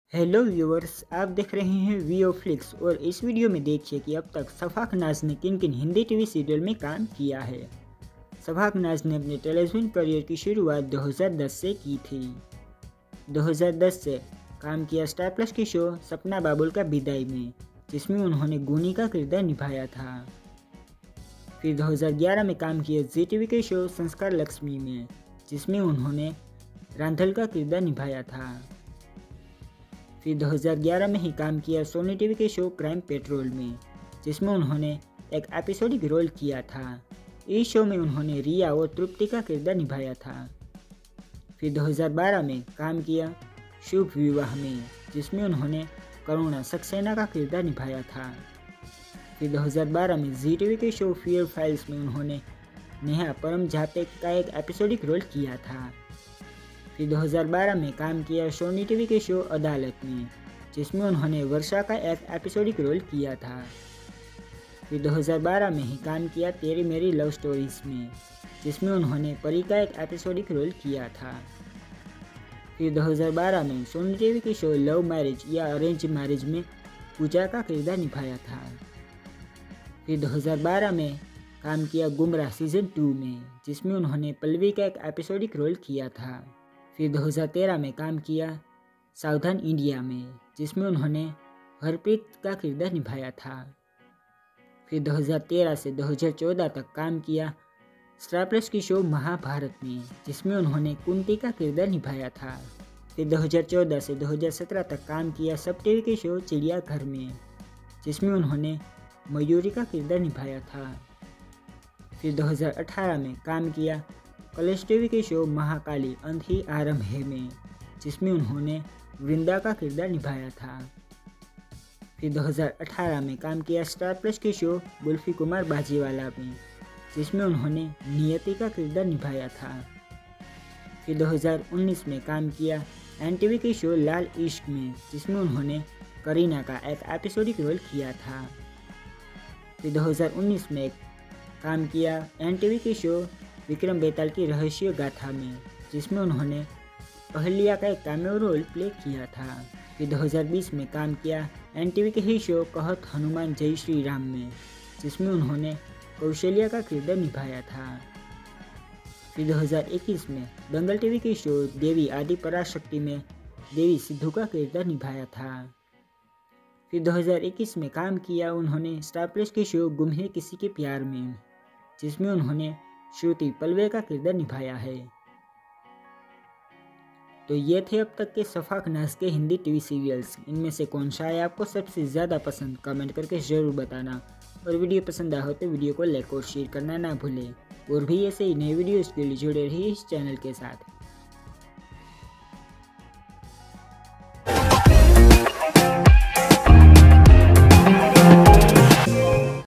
Hello viewers, आप देख रहे हैं वीओ फ्लिक्स और इस वीडियो में देखिए कि अब तक शफाक नाज ने किन किन हिंदी टीवी सीरियल में काम किया है। शफाक नाज ने अपने टेलीविजन करियर की शुरुआत 2010 से की थी। 2010 से काम किया स्टार प्लस के शो सपना बाबुल का विदाई में, जिसमें उन्होंने गुनी का किरदार निभाया था। फिर 2011 में काम किया जी टीवी के शो संस्कार लक्ष्मी में, जिसमें उन्होंने रांधल का किरदार निभाया था। फिर 2011 में ही काम किया सोनी टीवी के शो क्राइम पेट्रोल में, जिसमें उन्होंने एक एपिसोडिक रोल किया था। इस शो में उन्होंने रिया और तृप्ति का किरदार निभाया था। फिर 2012 में काम किया शुभ विवाह में, जिसमें उन्होंने करुणा सक्सेना का किरदार निभाया था। फिर 2012 में जी टीवी के शो फियर फाइल्स में उन्होंने नेहा परम झापे का एक एपिसोडिक रोल किया था। फिर 2012 में काम किया सोनी टीवी के शो अदालत में, जिसमें उन्होंने वर्षा का एक एपिसोडिक रोल किया था। फिर 2012 में ही काम किया तेरी मेरी लव स्टोरीज में, जिसमें उन्होंने परी का एक एपिसोडिक रोल किया था। फिर 2012 में सोनी टीवी के शो लव मैरिज या अरेंज मैरिज में पूजा का किरदार निभाया था। फिर 2012 में काम किया गुमराह सीजन 2 में, जिसमें उन्होंने पल्लवी का एक एपिसोडिक रोल किया था। फिर 2013 में काम किया सावधान इंडिया में, जिसमें उन्होंने हरप्रीत का किरदार निभाया था। फिर 2013 से 2014 तक काम किया स्टार प्लस की शो महाभारत में, जिसमें उन्होंने कुंती का किरदार निभाया था। फिर 2014 से 2017 तक काम किया सब टीवी के शो चिड़ियाघर में, जिसमें उन्होंने मयूरी का किरदार निभाया था। फिर 2018 में काम किया कलर्स टीवी के शो महाकाली अंत ही आरंभ है में, जिसमें उन्होंने वृंदा का किरदार निभाया था। फिर 2018 में काम किया स्टार प्लस के शो गुल्फी कुमार बाजीवाला में, जिसमें उन्होंने नियति का किरदार निभाया था। फिर 2019 में काम किया एनटीवी के शो लाल इश्क में, जिसमें उन्होंने करीना का एक एपिसोडिक रोल किया था। फिर 2019 में काम किया एनटीवी के शो विक्रम बेताल की रहस्य गाथा में, जिसमें उन्होंने अहल्या का एक कैमियो रोल प्ले किया था। फिर 2020 में काम किया एनटीवी के ही शो कहत हनुमान जय श्री राम में, जिसमें उन्होंने कौशल्या का किरदार निभाया था। फिर 2021 में दंगल टीवी के शो देवी आदि पराशक्ति में देवी सिद्धू का किरदार निभाया था। फिर 2021 में काम किया उन्होंने स्टार प्लस के शो गुम है किसी के प्यार में, जिसमें उन्होंने श्रुति पलवे का किरदार निभाया है। तो ये थे अब तक के शफाक नाज के हिंदी टीवी सीरियल्स। इनमें से कौन सा है आपको सबसे ज़्यादा पसंद, कमेंट करके ज़रूर बताना। और वीडियो पसंद आया हो तो वीडियो को लाइक और शेयर करना ना भूलें। और भी ऐसे ही नए वीडियोज़ के लिए जुड़े रहिए इस चैनल के साथ।